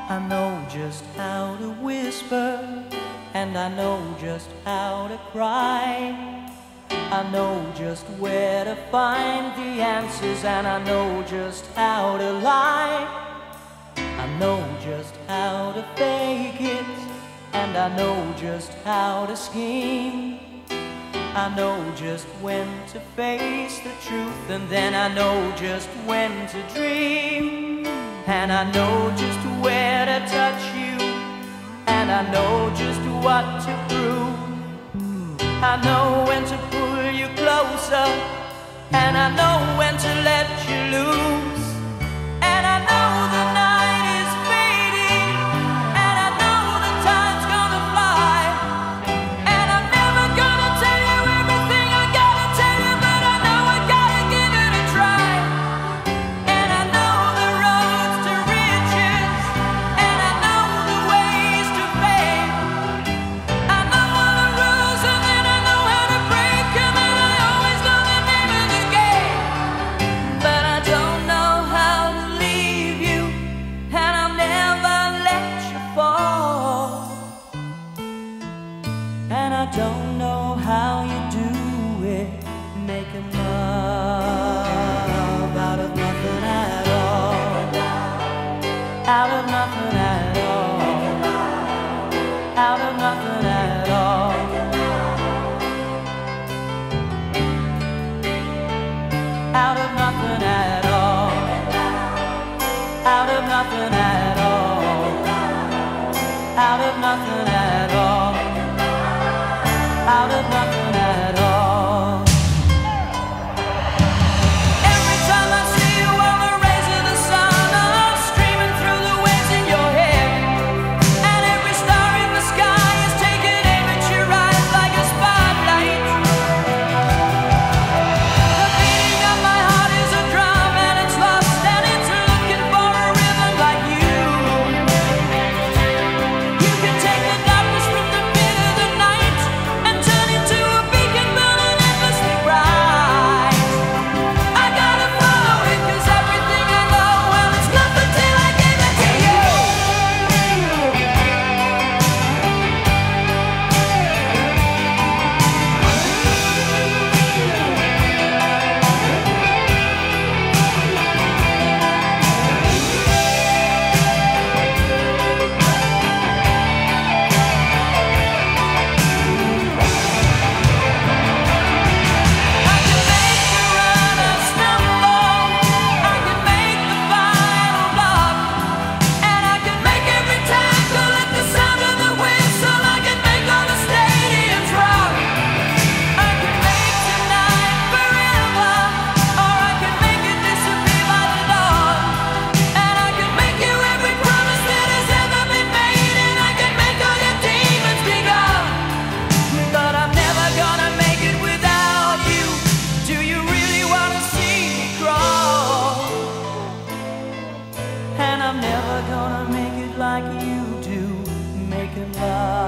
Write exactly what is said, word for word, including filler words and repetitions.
I know just how to whisper, and I know just how to cry. I know just where to find the answers, and I know just how to lie. I know just how to fake it, and I know just how to scheme. I know just when to face the truth, and then I know just when to dream. And I know just where to touch you, and I know just what to prove. I know when to pull you closer, and I know when to let you loose. And I know the night is fading, and I know the time's gonna fly. And I'm never gonna tell you everything I gotta tell you, but I know I gotta give it a try. And I know the roads to riches, and I know the ways to fame. I know all the rules, and then I know how to break them, and I always know the name of the game. But I don't know how to leave you, and I'll never let you fall. And I don't know how you do it, making love out of nothing at all. Out of nothing at all. Out of nothing at all. Out of nothing at all. Out of nothing at all. Out of nothing at all. Out of nothing at all. Every time I see you on the rays of the sun, I'm streaming through the waves in your hair. And every star in the sky is taking aim at your eyes like a spotlight. The beating of my heart is a drum, and it's lost, and it's looking for a rhythm like you. You can take the darkness from the pit of the night and turn it to a beacon burning endlessly bright. I gotta follow it, 'cause everything I know, well, it's nothing till I give it to you. I can make the runner stumble, I can make the final block, and I can make every tackle at the sound of the whistle. I can make all the stadiums rock. I can make tonight forever, or I can make it disappear by the dawn. And I can make you every promise that has ever been made, and I can make all your demons be gone. But I'm never gonna make it without you. Do you really wanna see me crawl? And I'm never gonna make it like you do, making love